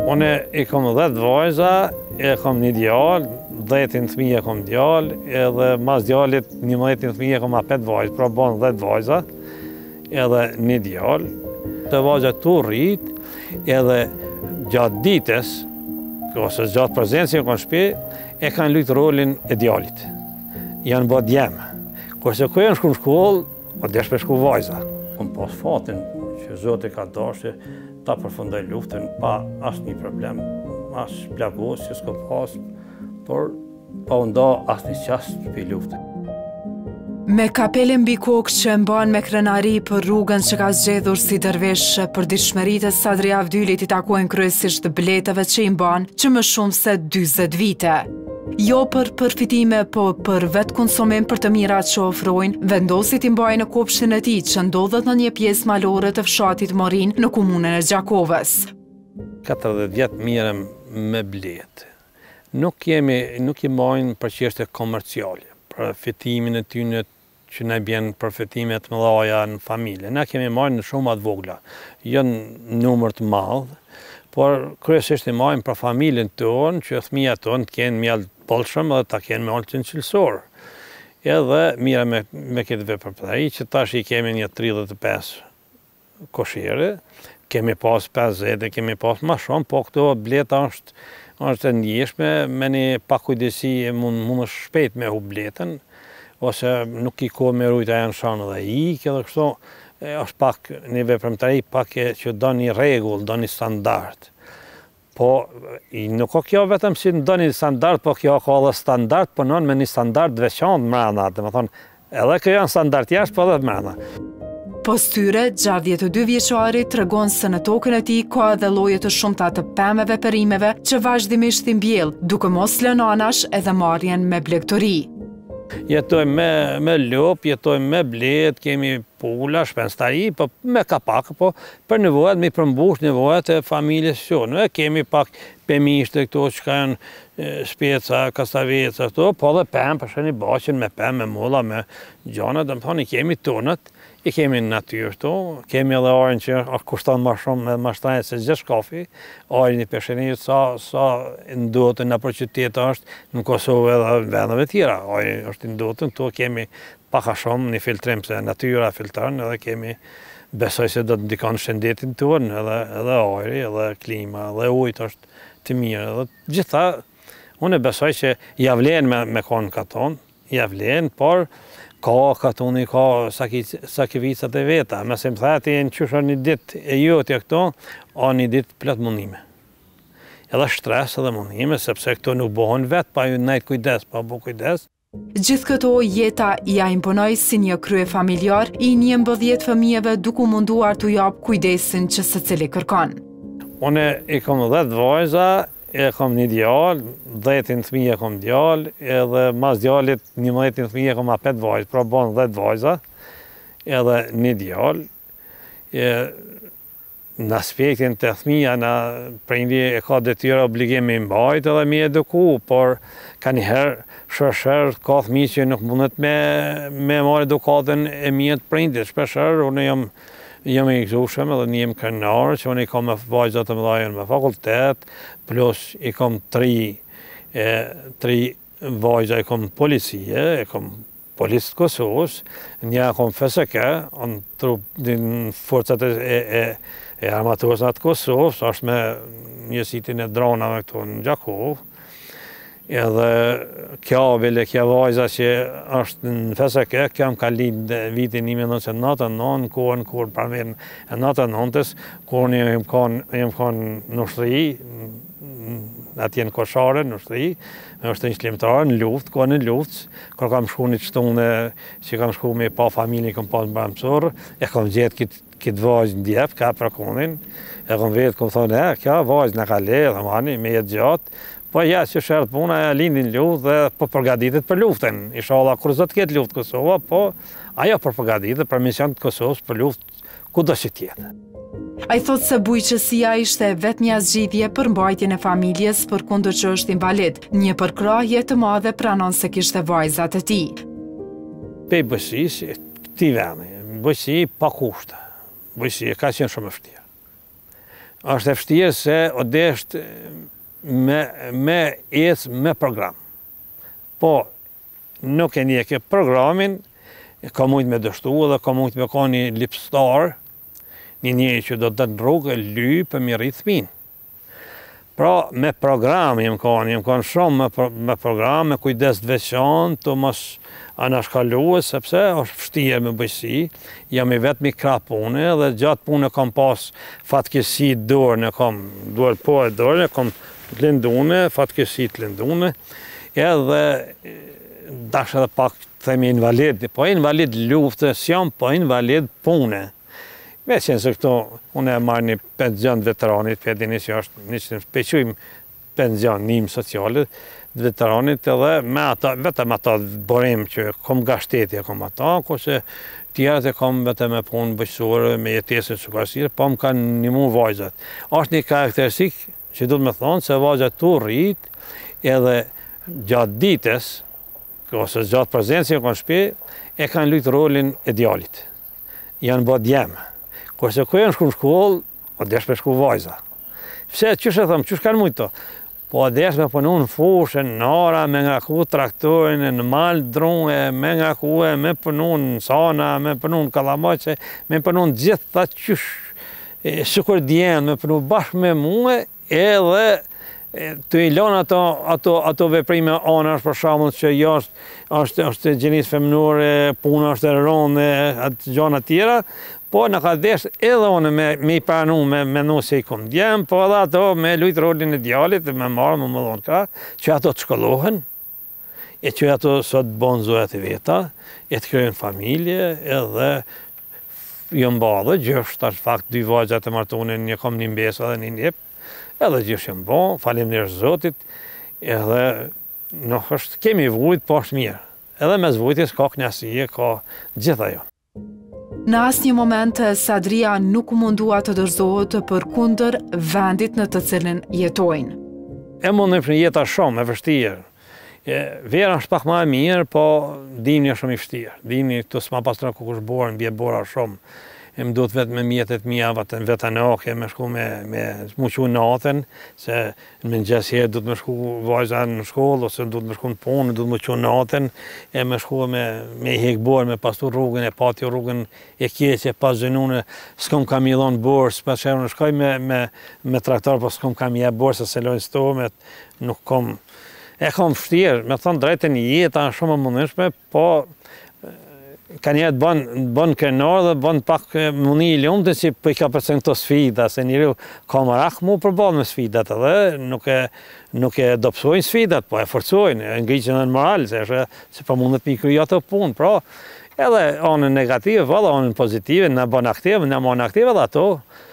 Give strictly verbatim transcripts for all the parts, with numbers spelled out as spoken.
Unë i kom dhjetë vajza, e kom një djalë, dhjetin fëmijë e kom djalë, edhe mas djalit njëmbëdhjetin fëmijë e kom a petë vajzë, pra bon dhjetë vajza, edhe një djalë. Të vajza tu rrit, edhe gjatë ditës, ose gjatë prezencë në shtëpi, e kanë luajtur rolin e djalit. Janë bë djemë. Kurse kur janë shku në shkollë, o desh me shku vajza. Unë pas fatin që Zoti ka dashur ta përfundoj luftën pa asnjë problem, as plagosje s'ka pas, por pa u nda asnjë qast për luftën. Me kapelen mbi kokë që e mban me krenari për rrugën që ka zgjedhur si dervish për ditëshmëritë e Sadri Avdylit i takojnë kryesisht biletave që i mban që më shumë se dyzet vite. Jo për përfitime, po për vetë konsumim për të mirat që ofrojnë, vendosit i mbajnë në kopshtin e tij që ndodhet në një pjesë malore të fshatit Morin në komunën e Gjakovës. katërdhjetë vjetë mirëm me bletë. Nuk kemi, nuk i mbajnë për çështje komerciale, për fitimin e tyre që ne bjen përfitime të mëdha në familje. Ne kemi marrë në shumë atë vogla, jo në numër të madh, por kryesisht i marrim për familjen tonë, që fëmijët tonë të kenë mjalt bollshëm edhe ta kenë mjaltin cilësor. Edhe mira me, me këtë vepërtari që tash i kemi një tridhjetë e pesë koshere, kemi pas pesëdhjetë, kemi pas më shumë, po këto bleta është është e ndjeshme, me një pakujdesi mund mund shpejt me hu bletën, ose nuk i ko me rujt a janë shanë dhe ik, edhe kështu është pak një veprimtari pak e që do një regull, do një standard. Po, nuk o kjo vetëm si do një standard, po kjo ka edhe standard, po nën me një standard veçantë mrena, dhe me thonë, edhe kjo janë standard jashtë, po edhe mrena. Postyre, gjatë dhjetë e dy vjeçari tregon se në tokën e tij ka edhe lloje të shumta të pemëve perimeve që vazhdimisht i mbjell, duke mos lënë anash edhe marrjen me blegtori. Jetojmë me, me lop, jetojmë me blet, kemi pula, shpenstari, po me kapak, po për nevojat, me përmbush nevojat e familjes sonë. Kemi pak pemishte këto që ka janë speca, kastaveca, këto, po dhe pem, për sheni baqen me pem, me molla, me gjana, dhe më thoni, kemi tonët, i kemi në natyrë këto, kemi edhe arin që kushton më shumë me mashtrajnë se gjithë shkafi, arin i peshenit sa, sa ndotën në për qytetë është në Kosovë edhe vendeve tjera, arin është ndotën, këto kemi paka shumë një filtrim se natyra filtron, edhe kemi besoj se do të ndikon shëndetin tonë, edhe, edhe ajri, edhe klima, edhe ujtë është të mirë, edhe gjitha, unë besoj që javlen me, me konë katon, javlen, por ka katoni, ka sakivicat e veta. Mëse më thati e në qysha një dit e jotja këto, a një dit plët mundime. Edhe stres edhe mundime, sepse këto nuk bohon vetë, pa ju nejtë kujdes, pa bo kujdes. Gjithë këto jeta ja imponoj si një krye familjar i njëmbëdhjetë fëmijëve duke munduar të jap kujdesin që secili kërkon. Unë i kom dhjetë vajza, e kom një djalë, dhjetin fëmijë e kom djalë, edhe mas djalit njëmbëdhjetin fëmijë e kom a petë vajzë, pra bon dhjetë vajza, edhe një djalë. Në aspektin të fëmija, në prindi e ka detyra obligim me mbajt edhe me eduku, por ka njëherë shërshër ka fëmijë që nuk mundet me, me marrë edukatën e mjetë prindit. Shpeshër, unë jam jam i gjushëm edhe një jem kërnarë, që unë i kam me vajzat të mëdhajën me fakultet, plus i kam tri, e, tri vajza, i kam policie, i kam policë të Kosovës, një kom F S K, në trup në forcat e, e, e armaturës të Kosovës, është me njësitin e dronave këto në Gjakovë, edhe kjo bile, kjo vajza që është në F S K, kjo më ka lidë vitin një mijë e nëntëqind e nëntëdhjetë e nëntë, kohën kur përmejnë e nëntëdhjetë e nëntës, kur një jem kanë në ushtëri, atje në Koshare, në ushtëri, është një shlimtarë në luft, kohën në luft, kur kam shku një qëtune që kam shku me pa familje, kam pas më bëmësorë, e kam gjetë këtë këtë vajzë në djepë, ka për konin, e kam vetë, kam thonë, e, kjo vajzë në ka le, dhe mani, me jetë gjatë, po ja, që shërët puna, e lindin luft dhe po përgatitet për luftën. Inshallah, kur zot ketë luftë Kosova, po ajo për përgatitet për mision të Kosovës për luftë ku do që tjetë. A i thot se bujqësia ishte vetë një zgjidhje për mbajtjen e familjes për kundër që është invalid, një përkrahje të madhe pranon se kishte vajzat e tij. Pe bujqësisë, këti veni, bujqësi pa kushte, bujqësi ka qenë shumë e vështirë. është e vështirë se o desht me, me ecë me program. Po, nuk e një ke programin, ka mujt me dështu dhe ka mujt me ka një lipstar, një një që do të në rrugë, ly për mi rritë thmin. Pra, me program jem kanë, jem kanë shumë me, pro, me program, me kujdes të veçan, të mos anashkalluë, sepse është vështirë me bëjsi, jam i vetë mi krah pune, dhe gjatë pune kam pas fatkesi dorë, në kam duar po e dorë, në kam të lindune, fatkesi të lindune, edhe dash edhe pak të themi invalid, po invalid luftë, s'jam po invalid pune. Me qenë se këto, unë e marrë një penzion veteranit, për edini që është një që pequjmë penzion njëmë socialit, veteranit edhe me ata, vetëm ata borim që kom ga shtetje kom ata, kurse tjerët e kom vetëm me punë bëqësore, me jetesën që kasirë, po më kanë një mu vajzat. Ashtë një karakteristik që du të me thonë se vajzat tu rrit edhe gjatë ditës, ose gjatë prezencë në kanë shpi, e kanë lujtë rolin e djalit. Janë bë djemë. Kurse ku janë shku në shkollë, o desh me shku vajza. Pse, qështë e thëmë, qështë kanë mujtë to? Po desh me punu në fushë, në nara, me nga ku traktorin, në malë drune, me nga ku e, me punu në sana, me punu në kalamaqe, me punu në gjithë ta qysh shukur djenë, me punu bashkë me muë, edhe të i lonë ato, ato, ato veprime anash për shembull që jashtë është, është gjenisë femnore, puna është e rëndë, atë gjona tjera, po në ka desh edhe unë me, me i pranu, me menu se i kom djem, po edhe ato me lujtë rolin e djalit, me marë, me më dhonë ka, që ato të shkollohen, e që ato sot bon zojat e veta, e të kryojnë familje, edhe jo mba dhe gjësht, tash fakt dy vajzat e martonin, një kom një mbesa dhe një njep, edhe gjësht jëmë bon, falim nërë Zotit, edhe nuk është, kemi vujt, po është mirë, edhe me zvujtis ka knjasie, ka gjitha jo. Në asë një moment, Sadria nuk mundua të dorëzohet për kundër vendit në të cilin jetojnë. E mundën për një jeta shumë, e vështirë. Vera është pak ma e mirë, po dimni është shumë i vështirë. Dimni të s'ma pastra ku kush borë, në bje bora shumë. E më duhet vetë me mjetet mija, vetë në okje, me shku me, me muqu natën, se në mëngjes herë duhet me shku vajza në shkollë, ose duhet me shku në punë, duhet me muqu natën, e me shku me, me i hek borë, me pastu rrugën, e pati rrugën e keqe, pas zënune, s'kom kam i dhonë borë, s'pas shërë në shkoj me, me, me traktor, po s'kom kam i e borë, se se lojnë stomet, nuk kom, e kom fështirë, me thonë drejten jeta shumë më mundëshme, po ka njerët bën krenar dhe bën pak muni i lumëtë që për i ka përsen këto sfida, se njëri ka marak mu përbal me sfidat edhe nuk e, nuk e dopsojnë sfidat, po e forcojnë, e ngriqen në moral, se, se për mundet mi kryja të punë, pra edhe anën negative, valla anën pozitive, në bën aktive, në bën aktive dhe ato,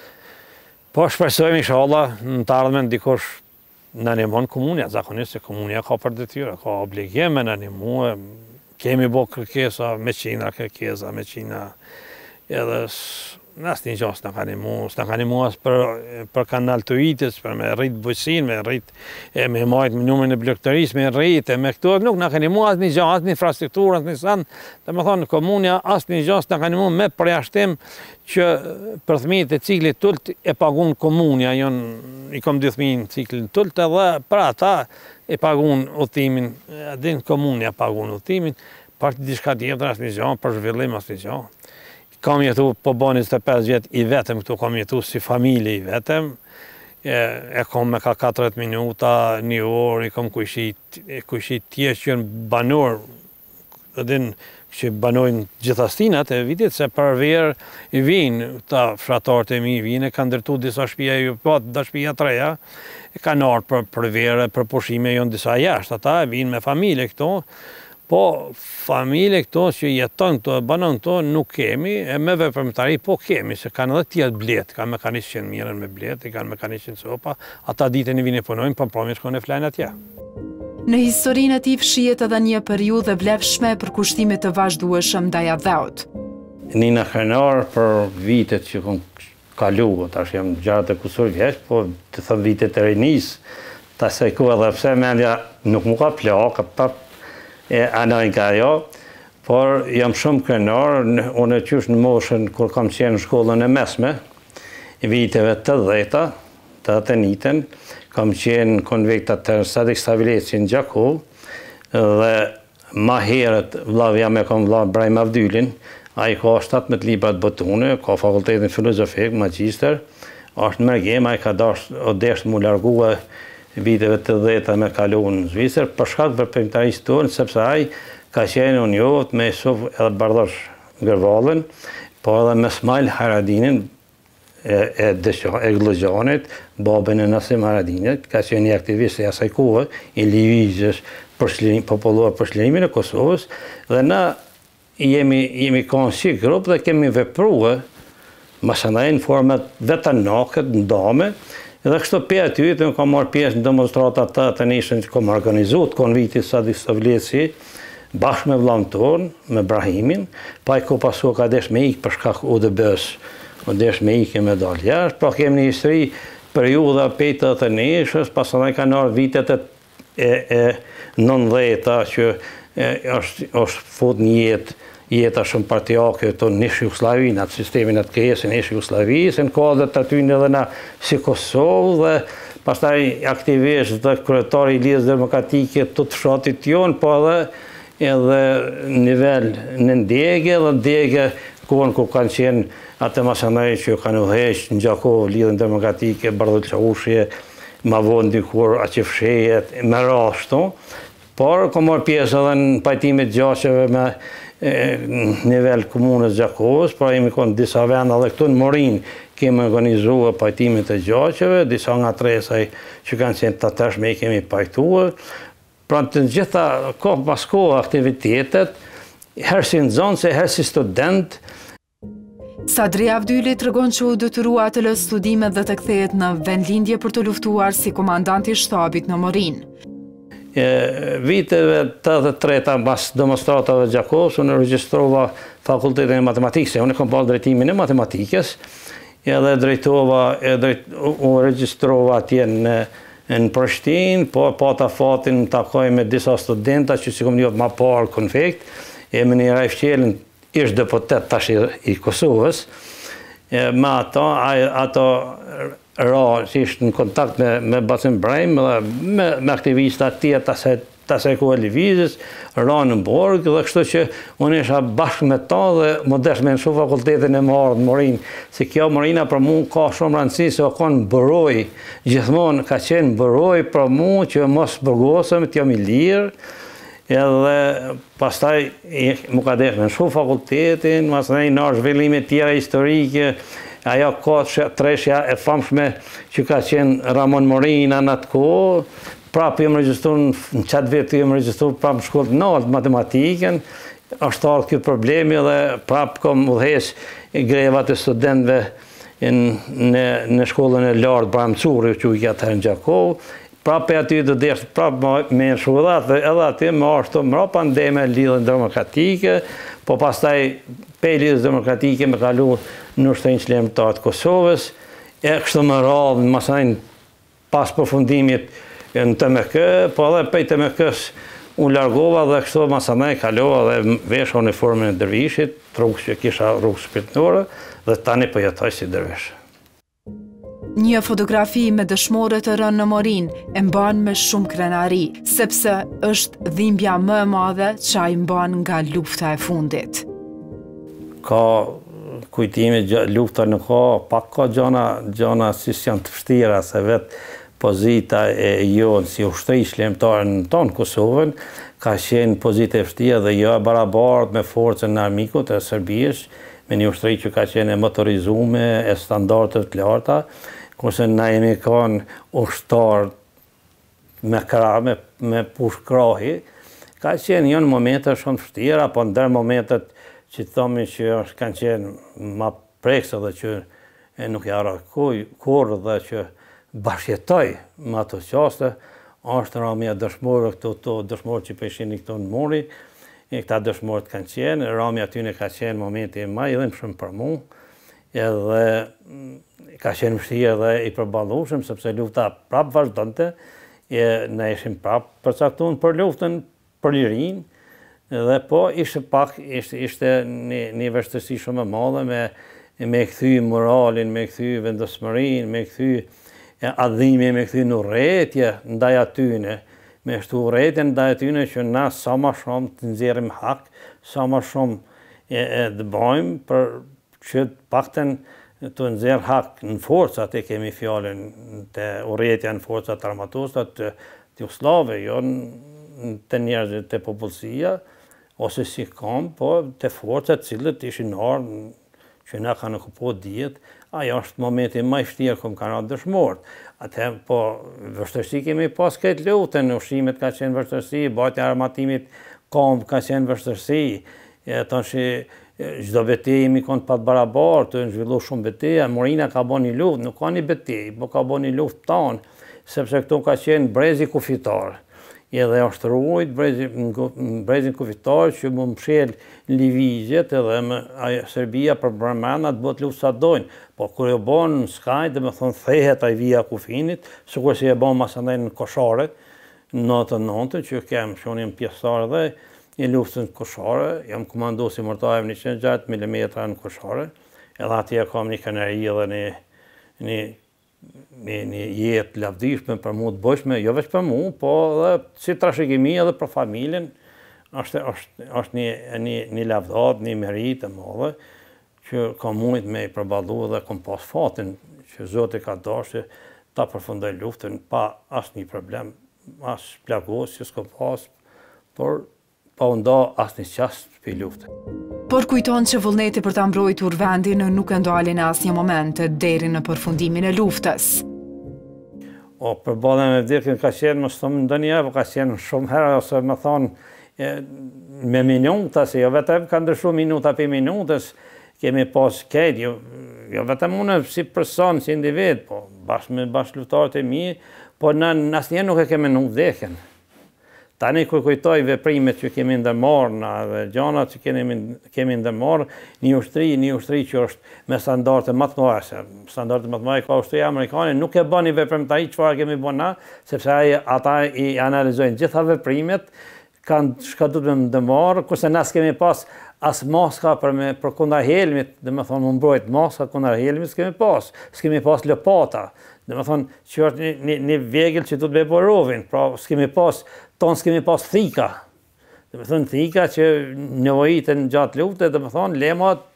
po shpresojmë inshallah në të ardhmen dikush në animon komunja, zakonisht se komunja ka për detyra, ka obligime në animu, kemi bo kërkesa, me qina kërkesa, me qina edhe në asë një gjo s'na ka një mu, s'na ka një mu asë për, për kanal të itës, për me rritë bëjsin, me rritë, e me majtë numrin e blokëtëris, me rritë, e me këto, nuk na ka një mu asë një gjo, asë një infrastrukturë, asë një sanë, dhe me thonë, komunja asë një gjo s'na ka një mu me përjashtim që për thmijët e ciklit tult e pagun komunja, jon, i kom dy thmijën ciklin tult, edhe për ata e pagun udhëtimin, din komunja pagun udhëtimin, për të diçka tjetër asë një gjo, për zhvillim asë një gjo. Kam jetu po bo njëzet e pesë vjetë i vetëm këtu, kam jetu si familje i vetëm, e, e kom me ka katërdhjetë minuta, një orë, i kom kujshit, kujshit tjesë që në banor, edhe që banojnë gjithastinat e vitit, se për verë i vinë, ta fshatarët e mi vinë, e kanë ndërtu disa shpija, ju po da shpija treja, e kanë ardhur për, për verë, për pushime, jonë disa jashtë, ata vinë me familje këto, po familje këto që jeton këto, e banon këto, nuk kemi, e me veprimtari po kemi, se kanë edhe tjetë bletë, kanë mekanisht që në mirën me bletë, kanë mekanisht që në sopa, ata ditën e vinë e punojnë, për promi shkone flajnë atje. Në historinë e tij fshihet edhe një periudhë vlefshme për kushtimit të vazhdueshëm ndaj dheut. Nina krenar për vitet që kom kalu, tash jam gjatë e kusur vjeç, po të thëm vitet e rinis, ta se ku edhe pse mendja nuk mu ka plaka, pa e anajnë ka jo, por jam shumë krenar, unë e qysh në moshën kur kam qenë në shkollën e mesme, i viteve të dhejta, të të njëtën, kam qenë konviktat të Sadik Stavileci në Gjakov, dhe ma herët vlavja me kam vlavë Brahim Avdylin, a i ka shtatëmbëdhjetë libra të botune, ka fakultetin filozofik, magjister, është mërgjem, a i ka desh mu largue viteve të dhjetë me kalu në Zvicër, për shkak për përmëtarisë tonë, sepse a i ka qenë unë jotë me Isuf edhe Bardosh Gërvalën, po edhe me Smajl Haradinin, e Glëgjanit, babën e Nasim Haradinit, ka qenë një aktivist e asaj kohë, i lëvizjes populluar për çlimin e Kosovës, dhe na jemi kanë si grup dhe kemi vepruar, masandaj në format vetanake, ndame, dhe kështu pe aty të më kam marrë pjesë në demonstratat të të nishën që kam organizuar të konvitit Sadik Stavileci, bashkë me vllahun tonë, me Brahimin, pa i ko pasu ka desh me ikë për shkak U D B-s, u desh me ikë me dalë jashtë, pra kemi një histori periudha pejtë të nishës, pasandaj kanë ardhur vitet e nëntëdhjetë që është fut një jetë jeta shumë partijake të nish Jugosllavi, në atë sistemin atë kjesë nish Jugosllavisë, në kodët aty në edhe na si Kosovë, dhe pastaj aktivisht dhe kryetari i Lidhjes Demokratike të të fshatit jonë, po edhe edhe nivel në ndjegje dhe ndjegje kohën ku kanë qenë atë masandaj që kanë udhëheq në Gjakov Lidhjen Demokratike, Bardhë Çavushje, ma vonë dikur Aqifshejet, me rashtu, por ka marrë pjesë edhe në pajtimit gjaqeve me nivel komunës Gjakovës, pra jemi konë disa venda dhe këtu në Morin kemi organizuar pajtimit e gjaqeve, disa nga tresaj që kanë qenë të tërshme i kemi pajtuar, pra të gjitha kohë pas kohë aktivitetet, herë si nxënës, herë si student. Sadri Avdyli tregon që u detyrua të lë studimet dhe të kthehet në vendlindje për të luftuar si komandant i shtabit në Morin. Viteve të treta pas demonstratave Gjakovës, unë regjistrova fakultetin e matematikës, unë kam bërë drejtimin e matematikës, edhe drejtova, u regjistrova atje në në Prishtinë, po pata fatin të takoj me disa studenta që si kom njoftë ma parë konflikt, jemi një Rajf Qelin, ish deputet tash i Kosovës, me ato, ato ra që ishtë në kontakt me Basim Brahim dhe me aktivistat tjetë të asaj kohë lëvizjes, ra në Borg, dhe kështu që unë isha bashkë me ta dhe më desh me nësu fakultetin e marrë në Morin, se kjo Morina për mu ka shumë rëndësi, se o konë bëroj, gjithmonë ka qenë bëroj për mu që mos bërgosëm, të jam i lirë, edhe pastaj mu ka desh me nësu fakultetin, pastaj në zhvillime tjera historike, ajo ka treshja e famshme që ka qenë Ramon Morina në atë kohë, prapë jem regjistruar në qatë vetë jem regjistruar prapë në shkollë të lartë matematikën, është ardhur ky problemi dhe prapë kam udhëheq grevat e studentëve në shkollën e lartë Bram Curri, që u gjatë herë në Gjakov, prapë aty të desh prapë me shkollat dhe edhe aty më ashtu mbrapa ndeme Lidhjen Demokratike, po pastaj pe Lidhjes Demokratike me kalu në ushtrinë çlirimtare të Kosovës, e kështu më radhë, masajnë pas përfundimit në T M K, po edhe pej T M K-s unë largova dhe kështu masandaj kalova dhe vesha uniformën e dervishit, rrugës që kisha rrugës shpirtërore, dhe tani po jetoj si dervish. Një fotografi me dëshmore të rënë në Morin e mban me shumë krenari, sepse është dhimbja më e madhe që ai mban nga lufta e fundit. Ka kujtime, lufta nuk ka, pak ka gjana, gjana si janë të vështira, se vetë pozita e jonë si ushtri çlirimtare në tonë Kosovën, ka qenë pozita e vështira dhe jo e barabartë me forcën në armikut e Serbisë, me një ushtri që ka qenë e motorizume, e standardet të larta, kurse na jemi kanë ushtar me krah, me push krahi, ka qenë jo në momente shumë të vështira, po ndër momentet që thomi që kanë qenë ma prekse dhe që nuk jara kur dhe që bashkjetoj me ato qaste, është ramja dëshmorë këto to dëshmorë që peshini këto në Mori, e këta dëshmorët kanë qenë, ramja aty në ka qenë momenti ma i dhimë shumë për mu, edhe ka qenë vështirë dhe i përballueshëm, sepse lufta prapë vazhdonte, ne ishim prapë përcaktuar për luftën për lirinë, dhe po ishte pak, ishte një vështirësi shumë e madhe me me kthy moralin, me kthy vendosmërinë, me kthy adhimi me këthy në urrëtie ndaj atyne, me shtu urrëtie ndaj atyne që na sa ma shumë të nxjerrim hak, sa ma shumë e, e të bëjmë për që pakten të nxjerr hak në forcat, e kemi fjallën të urrëtia në forcat armatosat të Jugoslave, jo në të njerëzit të popullsia, ose si kam, po të forcat cilët ishin ardhë që na kanë okupuar dijet, ajo është momenti më i vështirë kom kanë ardhur dëshmorët. Atë po vështirësi kemi pas këtë luftën, ushqimet ka qenë vështirësi, bajtja e armatimit kom ka qenë vështirësi. Tash çdo betejë mi kon pa barabartë, të zhvillu shumë betejë, Morina ka bën një luftë, nuk ka një betejë, po ka bën një luftë tonë, sepse këtu ka qenë brezi kufitar. Edhe është ruajt brezin kufitar që më mshel lëvizjet edhe më Serbia për bremena të bëtë luftë sa dojnë. Po kur e bon në skaj, dhe me thonë thehet ai vija kufinit, sikur si e bon masandaj në Koshare, në nëntën nëntën, që kem shonim pjesëtar dhe i luftën në Koshare, jam komandu si mërtajev një njëzet e gjasht milimetra në Koshare, edhe atje kam një kanari edhe një, një një, një jetë lavdishme për mu të bëshme, jo veç për mu, po edhe si trashëgimi edhe për familjen, është, është, është një, një, një lavdat, një merit e madhe, që kam mujt me i përballu dhe kam pas fatin që Zoti ka dashur ta përfundoj luftën pa asë një problem, asë plagos që s'kom pas, por pa u nda asë një qast për luftën. Por kujton që vullneti për ta mbrojtur vendin nuk e ndalin në asnjë moment deri në përfundimin e luftës. O, përballja me vdekjen ka qenë më shumë ndonjëherë, po ka qenë shumë herë, ose më thonë me minuta, se jo vetëm ka ndryshuar minuta për minutës, kemi pas këtë, jo, jo vetëm unë si person, si individ, po bashkë me bashkëlutarët e mi, po në asnjëherë nuk e kemi nuk vdekjen. Tani kur kujtoj veprimet që kemi ndërmarrë na dhe gjanat që kemi, kemi ndërmarrë, një ushtri, një ushtri që është me standarde më të mëdha, standarde më të mëdha ka ushtria amerikane, nuk e bën një veprim të ai çfarë kemi bën na, sepse ai ata i analizojnë gjitha veprimet, kanë çka duhet me ndërmarrë, kurse na s'kemi pas as maska për me për kundër helmit, dhe me thonë më mbrojt maska kundër helmit s'kemi pas, s'kemi pas lopata, dhe me thonë që është një, një, një vegël që duhet me borovin, pra s'kemi pas, tonë s'kemi pas thika, dhe me thonë thika që nevojitën gjatë lufte, dhe me thonë lemat,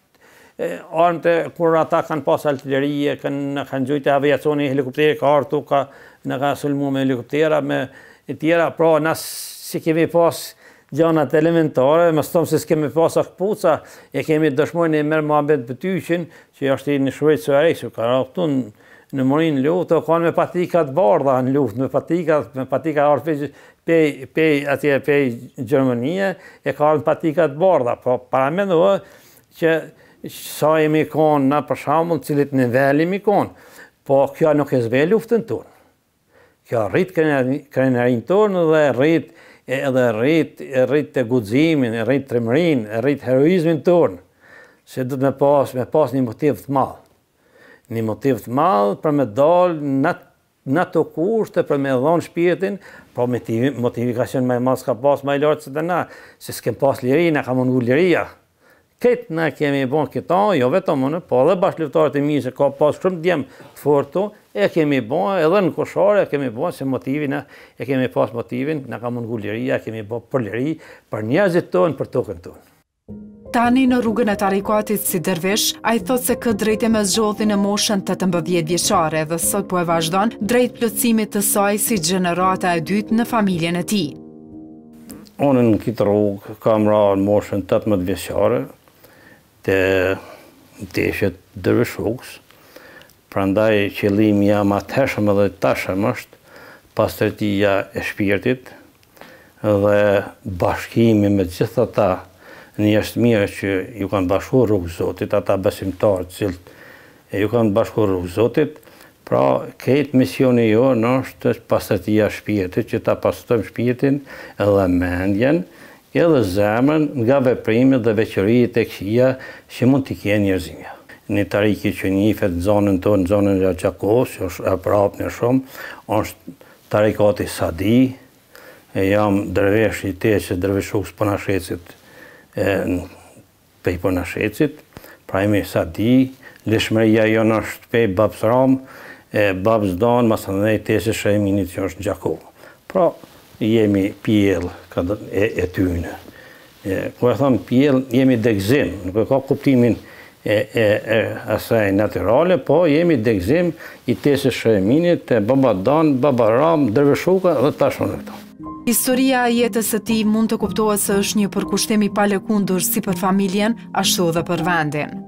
armët e kur ata kanë pas artillerie, kanë, kanë gjujtë aviacioni, helikopteri ka artu, ka, në ka sulmu me helikoptera, me e tjera, pra nas si kemi pas gjanat elementare, më stëmë se s'kemi pas akpuca, e kemi dëshmojnë e mërë Muhammed Bëtyshin, që është i në shuajtë sërejsë, ka raftu në Morin luftë, kanë me patikat bardha në luftë, me patikat, me patikat arë pej, pej, atje pej Gjermënie, e kanë patikat bardha, po para me ndohë që sa jemi konë na për shambull, cilit nivel jemi konë, po kjo nuk e zbe luftën tonë. Kjo rrit krenarin tonë dhe rrit edhe rrit, rrit të guximin, rrit trimërin, rrit heroizmin tonë, se du të me pas, me pas një motiv të madhë. Një motiv të madhë për me dalë në, në të kushte, për me dhonë shpirtin, po motivikacion me mas ka pas ma i lartë se të na, se s'kem pas liri, na ka mungu liria. Këtë na kemi bon këta, jo vetëm unë, po edhe bashkëluftarët e mi, se ka pas shumë djemë të fortu, e kemi bon, edhe në Koshare, e kemi bon, se motivin, e kemi pas motivin, na ka mungu liria, e kemi bon për liri, për njerëzit tonë, për tokën tonë. Tani në rrugën e tarikatit si dervish, a i thot se këtë drejtë me zgjodhi në moshën tetëmbëdhjetë vjeçare dhe sot po e vazhdon drejt plotësimit të saj si gjenerata e dytë në familjen e tij. Unë në këtë rrugë kam ra në moshën tetëmbëdhjetë vjeçare të deshet dervish rrugës, prandaj qëllimi jam atëhershëm edhe tashëm është pastërtia e shpirtit dhe bashkimi me gjithë ata njerëz të mirë që ju kanë bashkuar rrugë Zotit, ata besimtarë cilët e ju kanë bashkuar rrugë Zotit, pra këtë misioni jonë është pastërtia e shpirtit, që ta pastrojmë shpirtin edhe mendjen, edhe zemrën nga veprimet dhe veçoritë e këqija që mund t'i kenë njerëzimja. Një tariki që njihet në zonën tonë, në zonën e Gjakovës, që është e prapë shumë, është tarikati Sadi, e jam dervish i teqë dervish rrugës Ponashecit, pej Ponashecit, pra jemi Sadi, lishmëria jonë është pej Babsram, babës danë, mas të nejtë tesë Shëjminit që është në Gjakovë. Pra, jemi pjellë e, e tyne. Kërë e thamë pjellë, jemi degzim, nuk e ka kuptimin e, e, e asaj naturale, po jemi degzim i tesë Shëjminit, të baba danë, baba ramë, dërveshuka dhe tashon e këta. Historia e jetës së tij mund të kuptohet se është një përkushtim i palëkundur si për familjen, ashtu edhe për vendin.